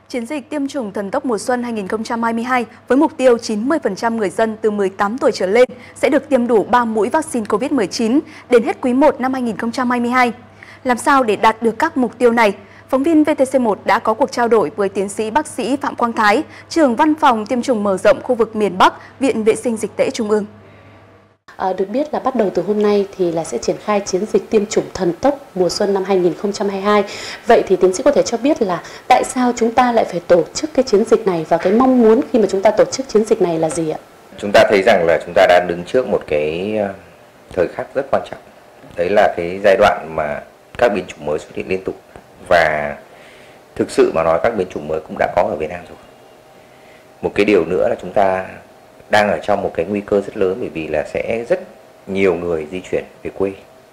Chiến dịch tiêm chủng thần tốc mùa xuân 2022 với mục tiêu 90% người dân từ 18 tuổi trở lên sẽ được tiêm đủ 3 mũi vaccine COVID-19 đến hết quý 1 năm 2022. Làm sao để đạt được các mục tiêu này? Phóng viên VTC1 đã có cuộc trao đổi với tiến sĩ bác sĩ Phạm Quang Thái, trưởng văn phòng tiêm chủng mở rộng khu vực miền Bắc, Viện Vệ sinh Dịch tễ Trung ương. Được biết là bắt đầu từ hôm nay thì sẽ triển khai chiến dịch tiêm chủng thần tốc mùa xuân năm 2022. Vậy thì tiến sĩ có thể cho biết là tại sao chúng ta lại phải tổ chức cái chiến dịch này và cái mong muốn khi mà chúng ta tổ chức chiến dịch này là gì ạ? Chúng ta thấy rằng là chúng ta đang đứng trước một cái thời khắc rất quan trọng. Đấy là cái giai đoạn mà các biến chủng mới xuất hiện liên tục, và thực sự mà nói các biến chủng mới cũng đã có ở Việt Nam rồi. Một cái điều nữa là chúng ta đang ở trong một cái nguy cơ rất lớn, bởi vì là sẽ rất nhiều người di chuyển về quê.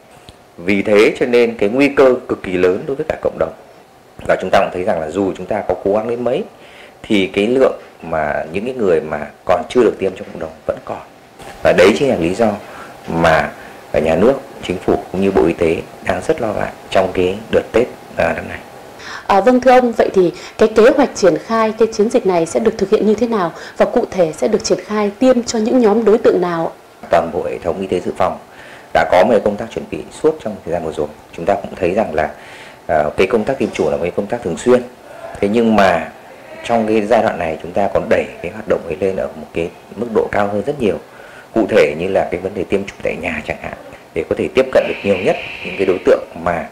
Vì thế cho nên cái nguy cơ cực kỳ lớn đối với cả cộng đồng. Và chúng ta cũng thấy rằng là dù chúng ta có cố gắng đến mấy thì cái lượng mà những cái người mà còn chưa được tiêm trong cộng đồng vẫn còn. Và đấy chính là lý do mà nhà nước, chính phủ cũng như Bộ Y tế đang rất lo ngại trong cái đợt Tết năm nay. Vâng thưa ông, vậy thì cái kế hoạch triển khai cái chiến dịch này sẽ được thực hiện như thế nào và cụ thể sẽ được triển khai tiêm cho những nhóm đối tượng nào? Toàn bộ hệ thống y tế dự phòng đã có một công tác chuẩn bị suốt trong thời gian vừa rồi. Chúng ta cũng thấy rằng là cái công tác tiêm chủng là một cái công tác thường xuyên. Thế nhưng mà trong cái giai đoạn này chúng ta còn đẩy cái hoạt động ấy lên ở một cái mức độ cao hơn rất nhiều. Cụ thể như là cái vấn đề tiêm chủng tại nhà chẳng hạn, để có thể tiếp cận được nhiều nhất những cái đối tượng mà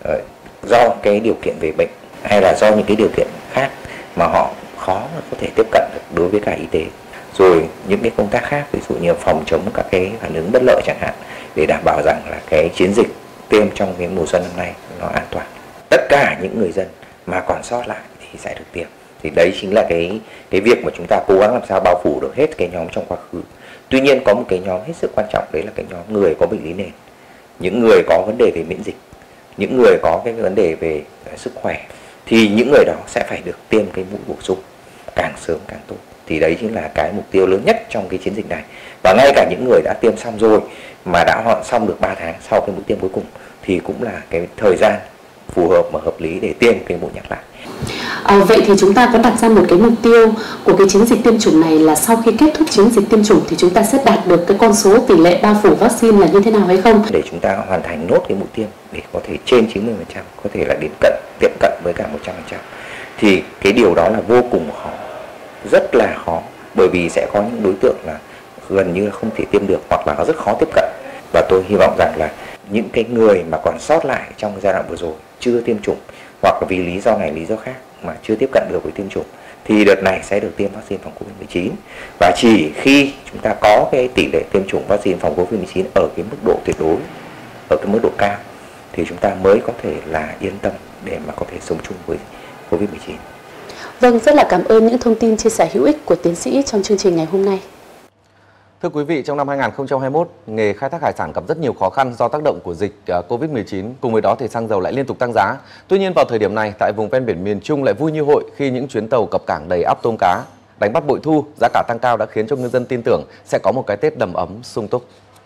do cái điều kiện về bệnh hay là do những cái điều kiện khác mà họ khó có thể tiếp cận được đối với cả y tế. Rồi những cái công tác khác, ví dụ như phòng chống các cái phản ứng bất lợi chẳng hạn, để đảm bảo rằng là cái chiến dịch tiêm trong cái mùa xuân năm nay nó an toàn. Tất cả những người dân mà còn sót lại thì sẽ được tiêm. Thì đấy chính là cái việc mà chúng ta cố gắng làm sao bao phủ được hết cái nhóm trong quá khứ. Tuy nhiên có một cái nhóm hết sức quan trọng, đấy là cái nhóm người có bệnh lý nền, những người có vấn đề về miễn dịch, những người có cái vấn đề về sức khỏe, thì những người đó sẽ phải được tiêm cái mũi bổ sung càng sớm càng tốt. Thì đấy chính là cái mục tiêu lớn nhất trong cái chiến dịch này. Và ngay cả những người đã tiêm xong rồi mà đã họ xong được 3 tháng sau cái mũi tiêm cuối cùng thì cũng là cái thời gian phù hợp và hợp lý để tiêm cái mũi nhắc lại. Vậy thì chúng ta có đặt ra một cái mục tiêu của cái chiến dịch tiêm chủng này là sau khi kết thúc chiến dịch tiêm chủng thì chúng ta sẽ đạt được cái con số tỷ lệ bao phủ vaccine là như thế nào hay không? Để chúng ta hoàn thành nốt cái mũi tiêm để có thể trên 90%, có thể là đến tiệm cận với cả 100%. Thì cái điều đó là vô cùng khó, rất là khó, bởi vì sẽ có những đối tượng là gần như là không thể tiêm được hoặc là nó rất khó tiếp cận. Và tôi hy vọng rằng là những cái người mà còn sót lại trong giai đoạn vừa rồi chưa tiêm chủng hoặc là vì lý do này lý do khác mà chưa tiếp cận được với tiêm chủng thì đợt này sẽ được tiêm vaccine phòng COVID-19. Và chỉ khi chúng ta có cái tỷ lệ tiêm chủng vaccine phòng COVID-19 ở cái mức độ tuyệt đối, ở cái mức độ cao thì chúng ta mới có thể là yên tâm để mà có thể sống chung với COVID-19. Vâng, rất là cảm ơn những thông tin chia sẻ hữu ích của tiến sĩ trong chương trình ngày hôm nay. Thưa quý vị, trong năm 2021, nghề khai thác hải sản gặp rất nhiều khó khăn do tác động của dịch Covid-19. Cùng với đó thì xăng dầu lại liên tục tăng giá. Tuy nhiên vào thời điểm này, tại vùng ven biển miền Trung lại vui như hội khi những chuyến tàu cập cảng đầy ắp tôm cá. Đánh bắt bội thu, giá cả tăng cao đã khiến cho ngư dân tin tưởng sẽ có một cái Tết đầm ấm sung túc.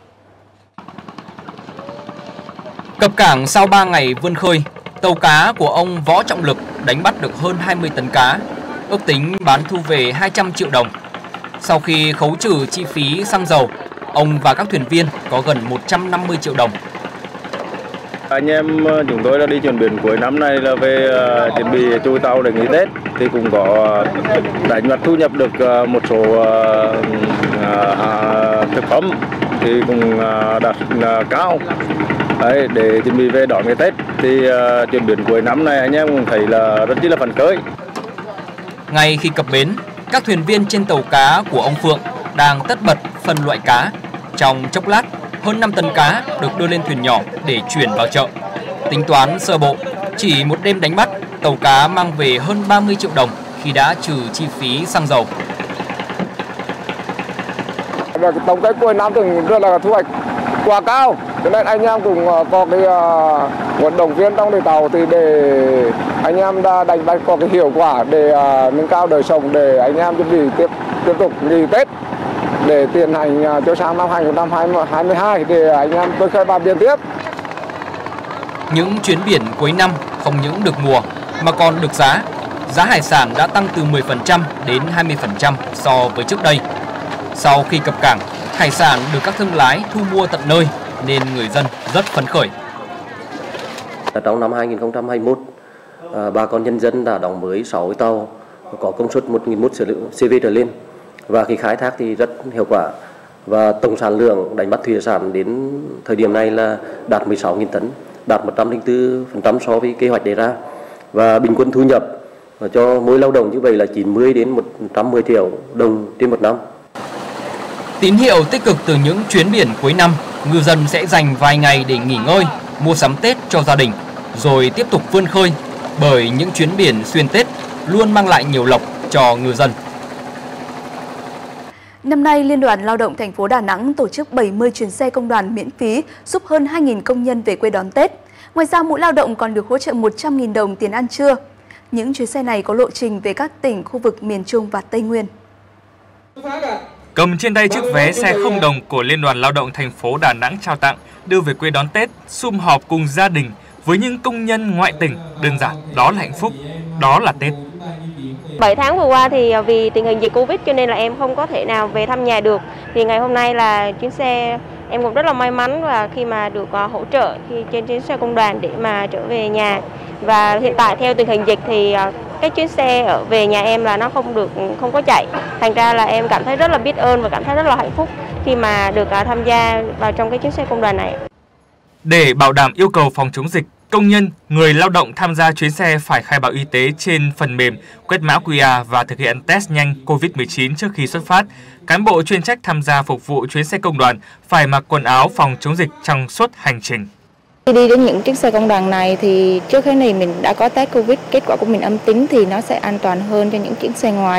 Cập cảng sau 3 ngày vươn khơi, tàu cá của ông Võ Trọng Lực đánh bắt được hơn 20 tấn cá, ước tính bán thu về 200 triệu đồng. Sau khi khấu trừ chi phí xăng dầu, ông và các thuyền viên có gần 150 triệu đồng. Anh em chúng tôi đã đi chuyển biển cuối năm nay là về chuẩn bị chui tàu để nghỉ Tết thì cũng có đánh bắt thu nhập được một số thực phẩm thì cũng đạt cao. Đấy, để chuẩn bị về đón ngày Tết thì chuyển biển cuối năm này anh em cũng thấy là rất là phấn khởi. Ngay khi cập bến, các thuyền viên trên tàu cá của ông Phượng đang tất bật phân loại cá. Trong chốc lát, hơn 5 tấn cá được đưa lên thuyền nhỏ để chuyển vào chợ. Tính toán sơ bộ, chỉ một đêm đánh bắt, tàu cá mang về hơn 30 triệu đồng khi đã trừ chi phí xăng dầu. Tổng kết cuối năm thường rất là thu hoạch quá cao, cho nên anh em cũng có cái nguồn động viên trong đội tàu thì để anh em đã đánh bắt có cái hiệu quả để nâng cao đời sống, để anh em chuẩn bị tiếp tục nghỉ Tết để tiến hành cho sang năm 2022 để anh em vươn khơi bám biển tiếp. Những chuyến biển cuối năm không những được mùa mà còn được giá. giá hải sản đã tăng từ 10% đến 20% so với trước đây. Sau khi cập cảng, hải sản được các thương lái thu mua tận nơi nên người dân rất phấn khởi. Trong năm 2021, bà con nhân dân đã đóng mới 6 tàu có công suất 1.000 mét CV trở lên và khi khai thác thì rất hiệu quả, và tổng sản lượng đánh bắt thủy sản đến thời điểm này là đạt 16.000 tấn, đạt 104% so với kế hoạch đề ra, và bình quân thu nhập cho mỗi lao động như vậy là 90 đến 110 triệu đồng trên một năm. Tín hiệu tích cực từ những chuyến biển cuối năm, ngư dân sẽ dành vài ngày để nghỉ ngơi, mua sắm Tết cho gia đình, rồi tiếp tục vươn khơi, bởi những chuyến biển xuyên Tết luôn mang lại nhiều lộc cho ngư dân. Năm nay, Liên đoàn Lao động thành phố Đà Nẵng tổ chức 70 chuyến xe công đoàn miễn phí giúp hơn 2.000 công nhân về quê đón Tết. Ngoài ra, mỗi lao động còn được hỗ trợ 100.000 đồng tiền ăn trưa. Những chuyến xe này có lộ trình về các tỉnh khu vực miền Trung và Tây Nguyên. Cầm trên tay chiếc vé xe không đồng của Liên đoàn Lao động thành phố Đà Nẵng trao tặng, đưa về quê đón Tết, sum họp cùng gia đình với những công nhân ngoại tỉnh, đơn giản đó là hạnh phúc, đó là Tết. 7 tháng vừa qua thì vì tình hình dịch Covid cho nên là em không có thể nào về thăm nhà được. Thì ngày hôm nay là chuyến xe em cũng rất là may mắn và khi mà được hỗ trợ khi trên chuyến xe công đoàn để mà trở về nhà. Và hiện tại theo tình hình dịch thì cái chuyến xe ở về nhà em là nó không có chạy. Thành ra là em cảm thấy rất là biết ơn và cảm thấy rất là hạnh phúc khi mà được tham gia vào trong cái chuyến xe công đoàn này. Để bảo đảm yêu cầu phòng chống dịch, công nhân, người lao động tham gia chuyến xe phải khai báo y tế trên phần mềm, quét mã QR và thực hiện test nhanh COVID-19 trước khi xuất phát. Cán bộ chuyên trách tham gia phục vụ chuyến xe công đoàn phải mặc quần áo phòng chống dịch trong suốt hành trình. Khi đi đến những chiếc xe công đoàn này thì trước khi này mình đã có test Covid, kết quả của mình âm tính thì nó sẽ an toàn hơn cho những chiếc xe ngoài.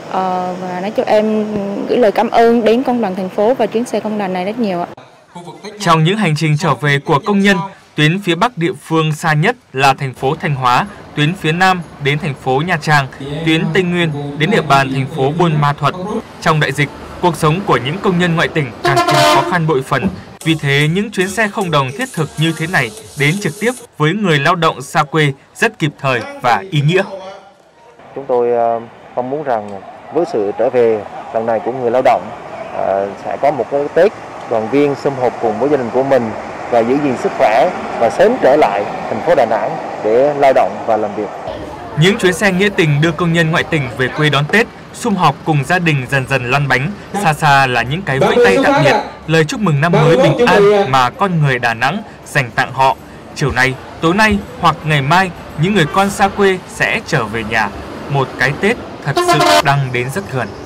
Và nói cho em gửi lời cảm ơn đến công đoàn thành phố và chuyến xe công đoàn này rất nhiều ạ. Trong những hành trình trở về của công nhân, tuyến phía Bắc địa phương xa nhất là thành phố Thanh Hóa, tuyến phía Nam đến thành phố Nha Trang, tuyến Tây Nguyên đến địa bàn thành phố Buôn Ma Thuột. Trong đại dịch, cuộc sống của những công nhân ngoại tỉnh càng thêm khó khăn bội phần. Vì thế, những chuyến xe không đồng thiết thực như thế này đến trực tiếp với người lao động xa quê rất kịp thời và ý nghĩa. Chúng tôi mong muốn rằng với sự trở về lần này của người lao động sẽ có một cái Tết đoàn viên sum họp cùng với gia đình của mình và giữ gìn sức khỏe và sớm trở lại thành phố Đà Nẵng để lao động và làm việc. Những chuyến xe nghĩa tình đưa công nhân ngoại tỉnh về quê đón Tết, sum họp cùng gia đình dần dần lăn bánh. Xa xa là những cái vẫy tay tạm biệt, lời chúc mừng năm mới bình an mà con người Đà Nẵng dành tặng họ. Chiều nay, tối nay hoặc ngày mai, những người con xa quê sẽ trở về nhà. Một cái Tết thật sự đang đến rất gần.